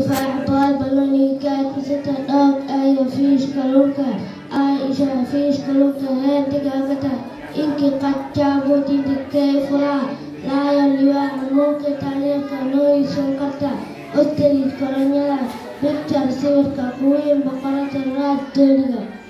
فأعطى بلونيكات بستدق أي فيش كلوكا Aisyah fish keluka tiga kata inki kaca buti dikai fura layan liwa anu ketanya kanoi sengkata utili koranya bicar siwat kakui bakara terat deniga